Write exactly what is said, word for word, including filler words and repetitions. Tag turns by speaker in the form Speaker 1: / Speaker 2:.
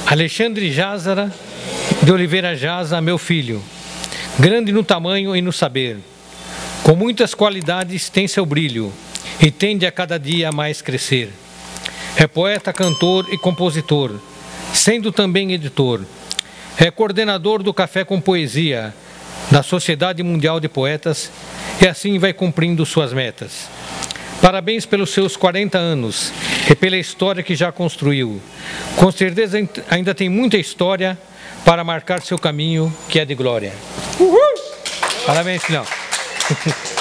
Speaker 1: Alexandre Jázara de Oliveira Jaza, meu filho, grande no tamanho e no saber, com muitas qualidades tem seu brilho, e tende a cada dia mais crescer. É poeta, cantor e compositor, sendo também editor. É coordenador do Café com Poesia, da Sociedade Mundial de Poetas, e assim vai cumprindo suas metas. Parabéns pelos seus quarenta anos e pela história que já construiu. Com certeza ainda tem muita história para marcar seu caminho, que é de glória. Uhul! Parabéns, filhão.